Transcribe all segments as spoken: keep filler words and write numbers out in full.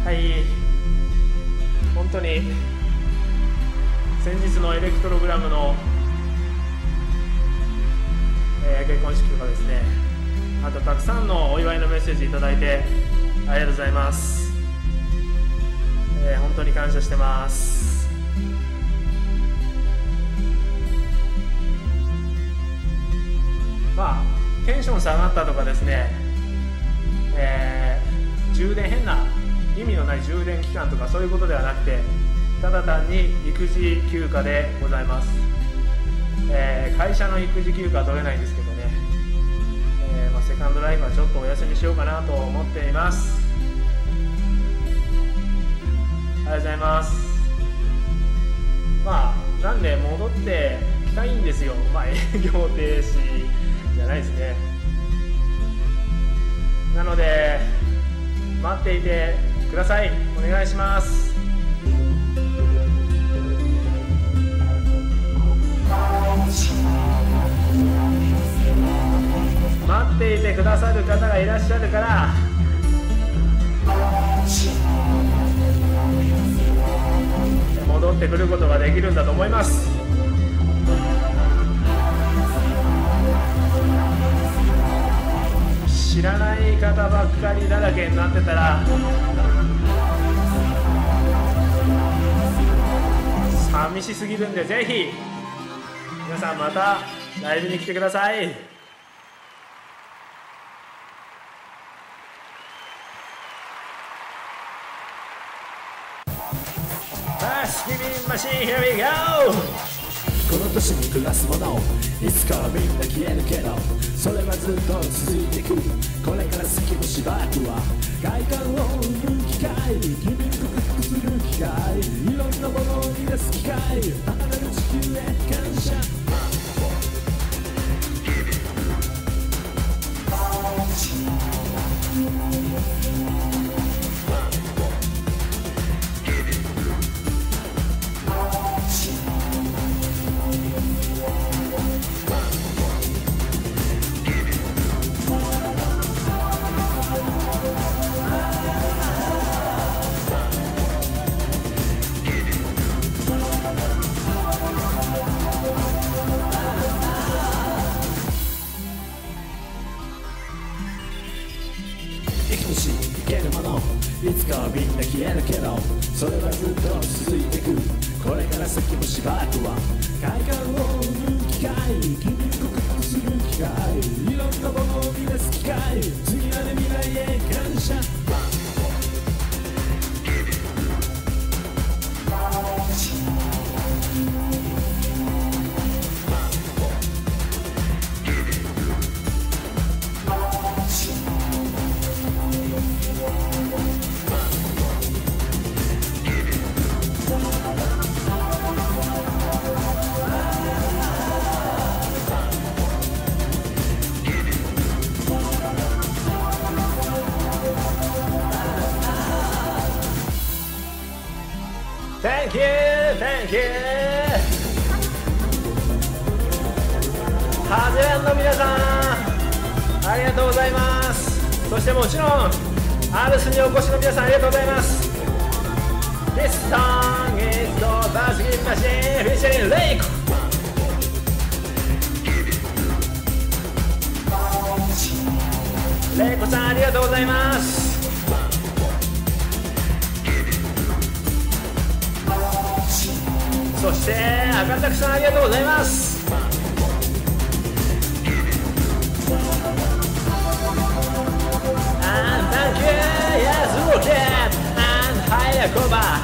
はい、本当に先日のエレクトログラムの、えー、結婚式とかですね、あとたくさんのお祝いのメッセージいただいてありがとうございます。えー、本当に感謝してます。まあテンション下がったとかですね、えー、充電変な意味のない充電期間とかそういうことではなくて、ただ単に育児休暇でございます。えー、会社の育児休暇は取れないんですけどね、えーまあ、セカンドライフはちょっとお休みしようかなと思っています。ありがとうございます。まあなんで戻ってきたいんですよ。まあ営業停止じゃないですね。なので待っていてください。お願いします。待っていてくださる方がいらっしゃるから戻ってくることができるんだと思います。知らない方ばっかりだらけになってたら寂しすぎるんで、ぜひ皆さんまたライブに来てください。マシン Here we go。 この年に暮らすものいつかはみんな消えるけど、それはずっと続いていく。これから先もしばらくは快感を生む機会、君に克服する機会、いろんなものを生み出す機会、離れる地球へ感謝。いつかはみんな消えるけど、それはずっと続いていく。これから先もしばらくは快感を生む機会、君に克服する機会、いろんなものを生み出す機会、次なる未来へ感謝。 Thank you, thank you。 ハゼランの皆さんありがとうございます。そしてもちろんアルスにお越しの皆さんありがとうございます。 This song is the Basket Machine featuring Reiko。 レイコさんありがとうございます。そして赤崎さんありがとうございます。And thank you, yes, Rocket and Hayakoba。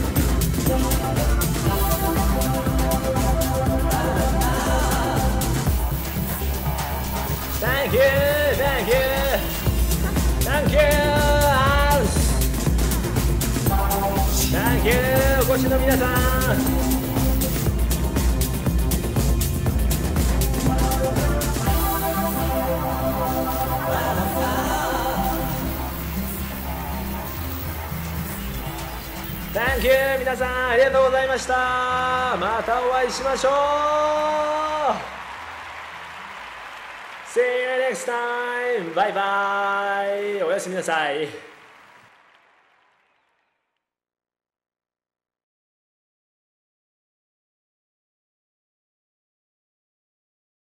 Thank you, thank you, thank you, Alice。 Thank you お越しの皆さん。Thank you 皆さんありがとうございました。またお会いしましょう。 See you next time。 バイバイ。おやすみなさい。